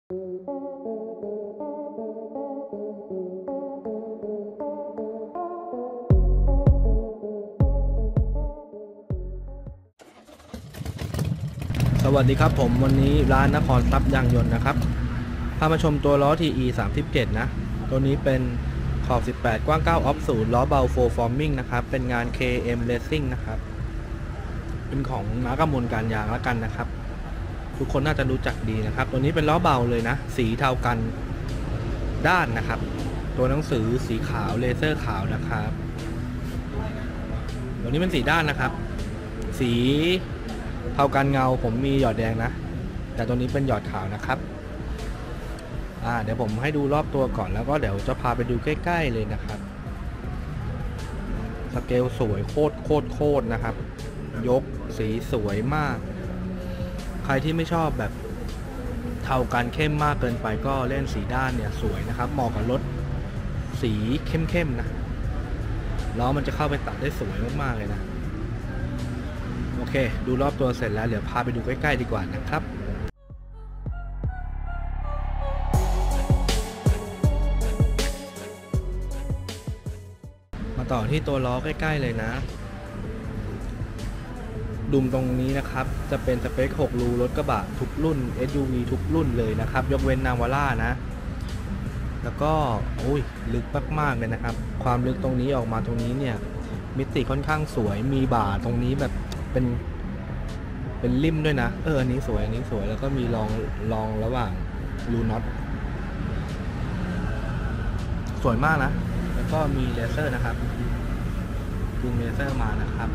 สวัสดีครับผมวันนี้ร้านนครทรัพย์ยางยนต์นะครับพามาชมตัวล้อ TE 37นะตัวนี้เป็นขอบ18กว้าง9ออฟ0ล้อเบา4 Forming นะครับเป็นงาน KM Racing นะครับเป็นของน้ากำมลการยางแล้วกันนะครับทุกคนน่าจะรู้จักดีนะครับตัวนี้เป็นล้อเบาเลยนะสีเทากันด้านนะครับตัวหนังสือสีขาวเลเซอร์ขาวนะครับตัวนี้เป็นสีด้านนะครับสีเท่ากันเงาผมมีหยอดแดงนะแต่ตัวนี้เป็นหยอดขาวนะครับเดี๋ยวผมให้ดูรอบตัวก่อนแล้วก็เดี๋ยวจะพาไปดูใกล้ๆเลยนะครับสเกลสวยโคตรนะครับยกสีสวยมากใครที่ไม่ชอบแบบเท่ากันเข้มมากเกินไปก็เล่นสีด้านเนี่ยสวยนะครับเหมาะกับรถสีเข้มๆนะล้อมันจะเข้าไปตัดได้สวยมากๆเลยนะโอเคดูรอบตัวเสร็จแล้วเดี๋ยวพาไปดูใกล้ๆดีกว่านะครับมาต่อที่ตัวล้อใกล้ๆเลยนะดุมตรงนี้นะครับจะเป็นสเปค6รูรถกระบะทุกรุ่น SUV ทุกรุ่นเลยนะครับยกเว้นนาวาร่านะแล้วก็ลึกมากๆเลยนะครับความลึกตรงนี้ออกมาตรงนี้เนี่ยมิติค่อนข้างสวยมีบ่าตรงนี้แบบเป็นริมด้วยนะอันนี้สวยแล้วก็มีรองระหว่างรูน็อตสวยมากนะแล้วก็มีเลเซอร์นะครับดึงเลเซอร์มานะครับ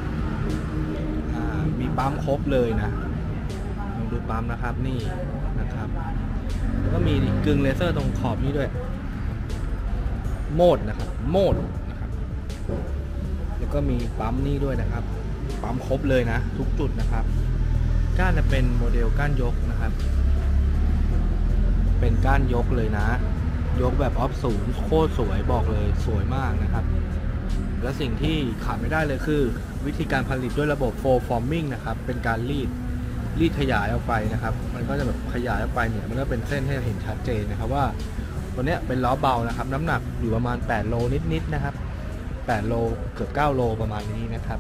มีปั๊มครบเลยนะลองดูปั๊มนะครับนี่นะครับแล้วก็มีกึ่งเลเซอร์ตรงขอบนี้ด้วยโหมดนะครับแล้วก็มีปั๊มนี่ด้วยนะครับปั๊มครบเลยนะทุกจุดนะครับก้านจะเป็นโมเดลก้านยกนะครับเป็นก้านยกเลยนะยกแบบออฟ0โคตรสวยบอกเลยสวยมากนะครับและสิ่งที่ขาดไม่ได้เลยคือวิธีการผลิตด้วยระบบ 4 Forming นะครับเป็นการรีดขยายออกไปนะครับมันก็จะแบบขยายออกไปเนี่ยมันก็เป็นเส้นให้เห็นชัดเจนนะครับว่าตัวเนี้ยเป็นล้อเบานะครับน้ำหนักอยู่ประมาณ8โลนิดๆนะครับ8โลเกือบ9โลประมาณนี้นะครับ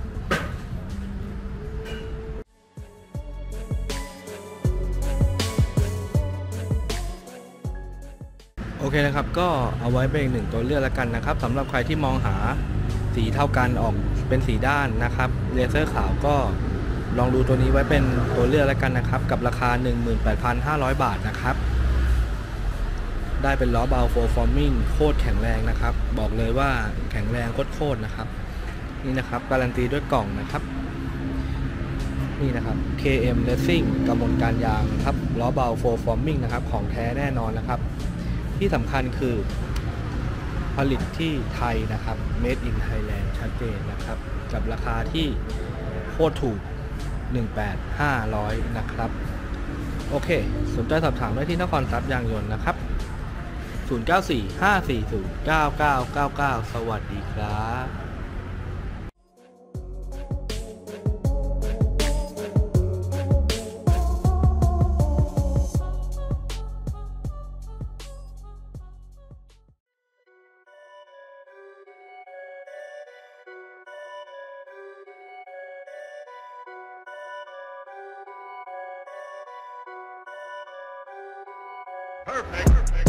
โอเคนะครับก็เอาไว้เป็นอีกหนึ่งตัวเลือกแล้วกันนะครับสำหรับใครที่มองหาสีเท่ากันออกเป็นสีด้านนะครับเลเซอร์ขาวก็ลองดูตัวนี้ไว้เป็นตัวเลือกแล้วกันนะครับกับราคา 18,500 บาทนะครับได้เป็นล้อเบา4 Forming โคตรแข็งแรงนะครับบอกเลยว่าแข็งแรงโคตรนะครับนี่นะครับการันตีด้วยกล่องนะครับนี่นะครับ KM Racing กำมลการยางครับล้อเบา4 Forming นะครับของแท้แน่นอนนะครับที่สำคัญคือผลิตที่ไทยนะครับ Made in Thailand ชัดเจนนะครับกับราคาที่โคตรถูก 18,500 นะครับโอเคสนใจสอบถามได้ที่นครทรัพย์ยางยนต์นะครับ0945409999 สวัสดีครับ Perfect.